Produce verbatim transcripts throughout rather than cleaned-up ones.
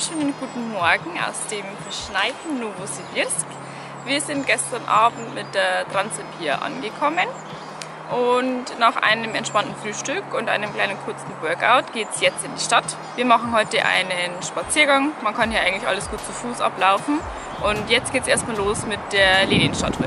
wunderschönen guten Morgen aus dem verschneiten Novosibirsk. Wir sind gestern Abend mit der Transit hier angekommen und nach einem entspannten Frühstück und einem kleinen kurzen Workout geht es jetzt in die Stadt. Wir machen heute einen Spaziergang, man kann hier eigentlich alles gut zu Fuß ablaufen und jetzt geht es erstmal los mit der Lenin-Statue.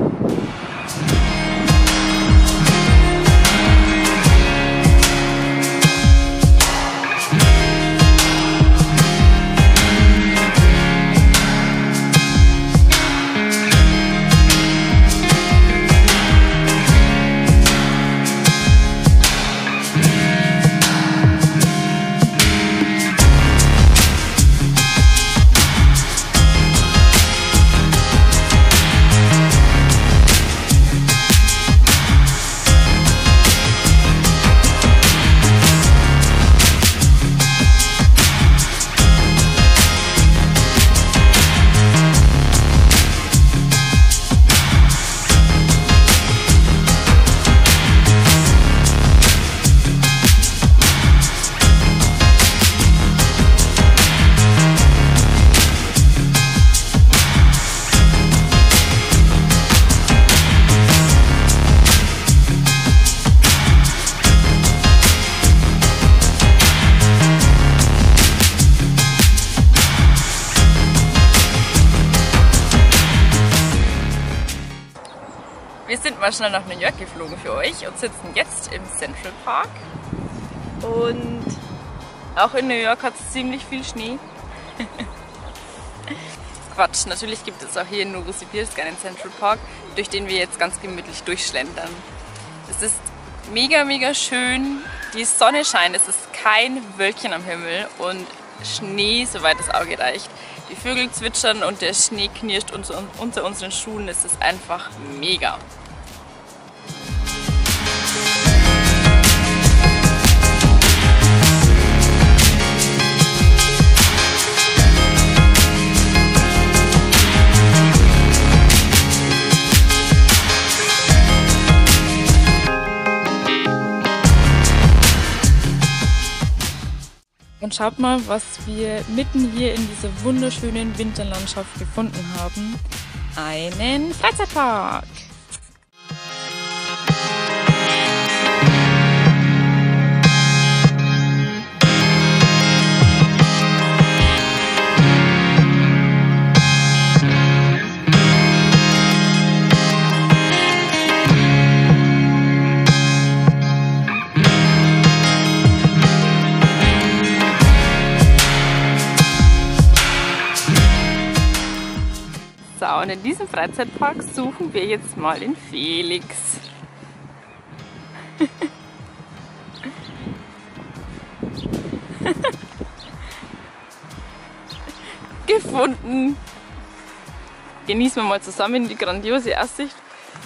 Wir sind mal schnell nach New York geflogen für euch und sitzen jetzt im Central Park. Und auch in New York hat es ziemlich viel Schnee. Quatsch, natürlich gibt es auch hier in Novosibirsk einen Central Park, durch den wir jetzt ganz gemütlich durchschlendern. Es ist mega, mega schön, die Sonne scheint, es ist kein Wölkchen am Himmel und Schnee, soweit das Auge reicht. Die Vögel zwitschern und der Schnee knirscht unter, unter unseren Schuhen. Es ist einfach mega. Und schaut mal, was wir mitten hier in dieser wunderschönen Winterlandschaft gefunden haben. Einen Freizeitpark! So, und in diesem Freizeitpark suchen wir jetzt mal den Felix. Gefunden! Genießen wir mal zusammen die grandiose Aussicht.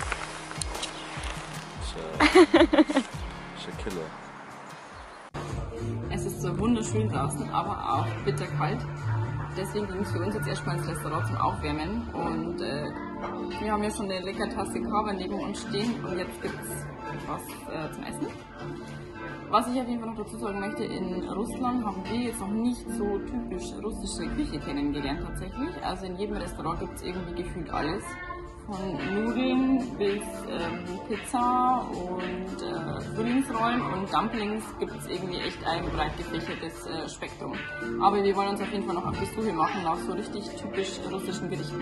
Es ist so wunderschön draußen, aber auch bitterkalt. Deswegen ging es für uns jetzt erstmal ins Restaurant zum Aufwärmen und äh, wir haben ja schon eine leckere Tasse Kava neben uns stehen und jetzt gibt es was äh, zum Essen. Was ich auf jeden Fall noch dazu sagen möchte, in Russland haben wir jetzt noch nicht so typisch russische Küche kennengelernt tatsächlich. Also in jedem Restaurant gibt es irgendwie gefühlt alles. Von Nudeln bis ähm, Pizza und äh, Frühlingsrollen und Dumplings gibt es irgendwie echt ein breit gefächertes äh, Spektrum. Aber wir wollen uns auf jeden Fall noch auf die Suche machen nach so richtig typisch russischen Gerichten.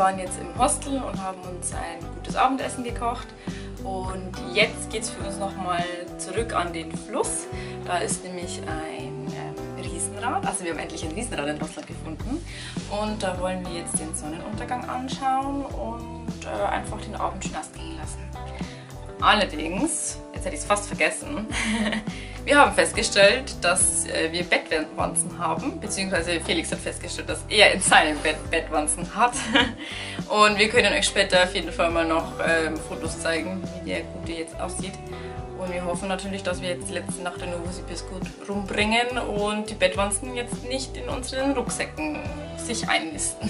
waren jetzt im Hostel und haben uns ein gutes Abendessen gekocht. Und jetzt geht es für uns nochmal zurück an den Fluss. Da ist nämlich ein ähm, Riesenrad. Also wir haben endlich ein Riesenrad in Russland gefunden. Und da wollen wir jetzt den Sonnenuntergang anschauen und äh, einfach den Abend schön ausgehen lassen. Allerdings, jetzt hätte ich es fast vergessen, wir haben festgestellt, dass äh, wir Bettwanzen haben, beziehungsweise Felix hat festgestellt, dass er in seinem Bett Bettwanzen hat. Und wir können euch später auf jeden Fall mal noch ähm, Fotos zeigen, wie der Gute jetzt aussieht. Und wir hoffen natürlich, dass wir jetzt die letzte Nacht in Novosibirsk gut rumbringen und die Bettwanzen jetzt nicht in unseren Rucksäcken sich einnisten.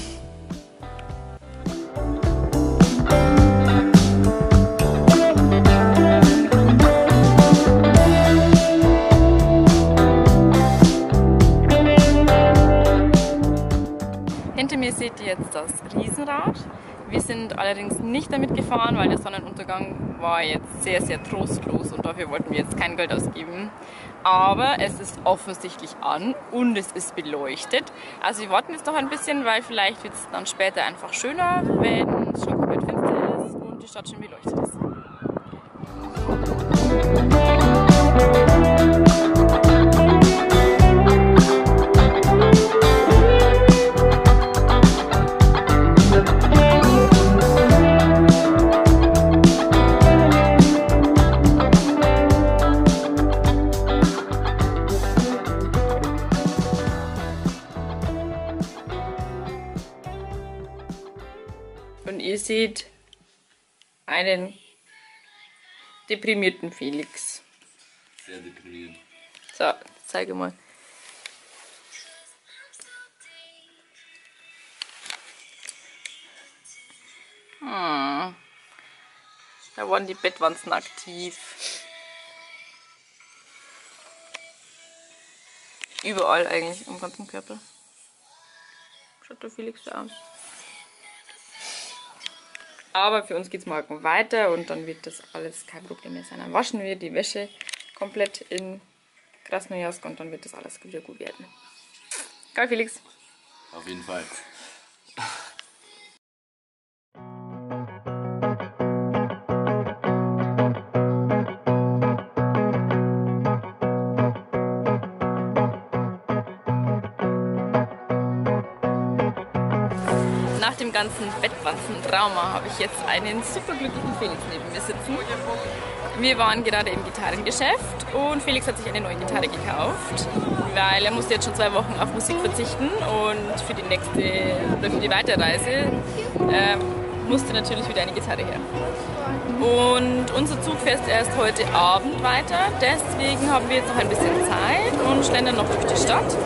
Hinter mir seht ihr jetzt das Riesenrad. Wir sind allerdings nicht damit gefahren, weil der Sonnenuntergang war jetzt sehr, sehr trostlos und dafür wollten wir jetzt kein Geld ausgeben. Aber es ist offensichtlich an und es ist beleuchtet. Also wir warten jetzt noch ein bisschen, weil vielleicht wird es dann später einfach schöner, wenn es schon komplett finster ist und die Stadt schon beleuchtet ist. Und ihr seht einen deprimierten Felix. Sehr deprimiert. So, zeige mal. Hm. Da waren die Bettwanzen aktiv. Überall eigentlich, am ganzen Körper. Schaut der Felix so aus. Aber für uns geht es morgen weiter und dann wird das alles kein Problem mehr sein. Dann waschen wir die Wäsche komplett in Krasnojarsk und dann wird das alles wieder gut werden. Geil, Felix? Auf jeden Fall. Nach dem ganzen Bettwanzen-Trauma habe ich jetzt einen super glücklichen Felix neben mir sitzen. Wir waren gerade im Gitarrengeschäft und Felix hat sich eine neue Gitarre gekauft, weil er musste jetzt schon zwei Wochen auf Musik verzichten und für die nächste oder für die Weiterreise äh, musste natürlich wieder eine Gitarre her. Und unser Zug fährt erst heute Abend weiter, deswegen haben wir jetzt noch ein bisschen Zeit und schlendern noch durch die Stadt.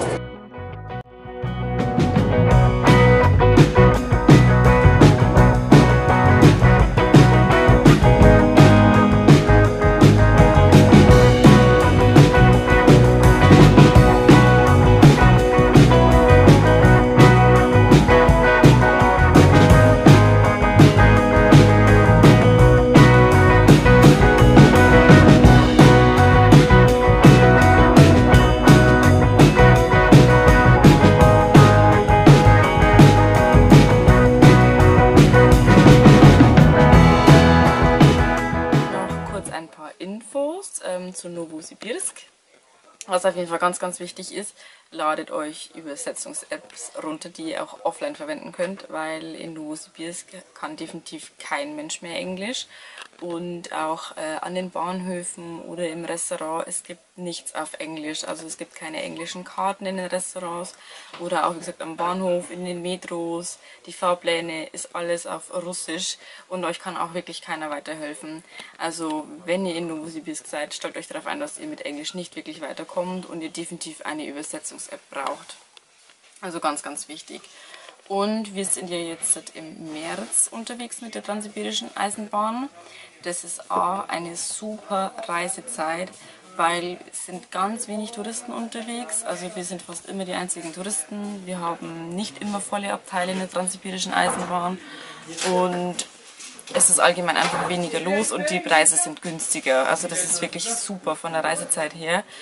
Zu Novosibirsk. Was auf jeden Fall ganz, ganz wichtig ist, ladet euch Übersetzungs-Apps runter, die ihr auch offline verwenden könnt, weil in Novosibirsk kann definitiv kein Mensch mehr Englisch. Und auch äh, an den Bahnhöfen oder im Restaurant, es gibt nichts auf Englisch. Also es gibt keine englischen Karten in den Restaurants oder auch, wie gesagt, am Bahnhof, in den Metros. Die Fahrpläne ist alles auf Russisch und euch kann auch wirklich keiner weiterhelfen. Also wenn ihr in Novosibirsk seid, stellt euch darauf ein, dass ihr mit Englisch nicht wirklich weiterkommt und ihr definitiv eine Übersetzungs-App braucht. Also ganz, ganz wichtig. Und wir sind ja jetzt im März unterwegs mit der Transsibirischen Eisenbahn. Das ist A, eine super Reisezeit, weil es sind ganz wenig Touristen unterwegs. Also wir sind fast immer die einzigen Touristen. Wir haben nicht immer volle Abteile in der Transsibirischen Eisenbahn. Und es ist allgemein einfach weniger los und die Preise sind günstiger. Also das ist wirklich super von der Reisezeit her.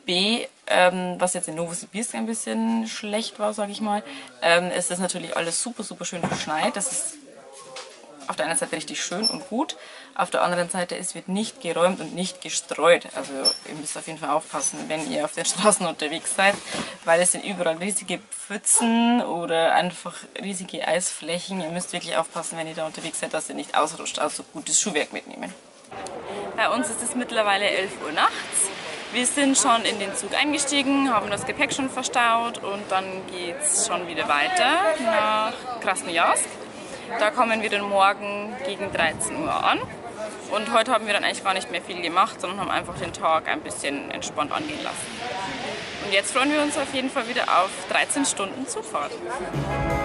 B, ähm, was jetzt in Novosibirsk ein bisschen schlecht war, sage ich mal, ähm, ist das natürlich alles super, super schön verschneit. Das ist auf der einen Seite richtig schön und gut, auf der anderen Seite, es wird nicht geräumt und nicht gestreut. Also ihr müsst auf jeden Fall aufpassen, wenn ihr auf den Straßen unterwegs seid, weil es sind überall riesige Pfützen oder einfach riesige Eisflächen. Ihr müsst wirklich aufpassen, wenn ihr da unterwegs seid, dass ihr nicht ausrutscht, also gutes Schuhwerk mitnehmen. Bei uns ist es mittlerweile elf Uhr nachts. Wir sind schon in den Zug eingestiegen, haben das Gepäck schon verstaut und dann geht es schon wieder weiter nach Krasnojarsk. Da kommen wir dann morgen gegen dreizehn Uhr an. Und heute haben wir dann eigentlich gar nicht mehr viel gemacht, sondern haben einfach den Tag ein bisschen entspannt angehen lassen. Und jetzt freuen wir uns auf jeden Fall wieder auf dreizehn Stunden Zugfahrt.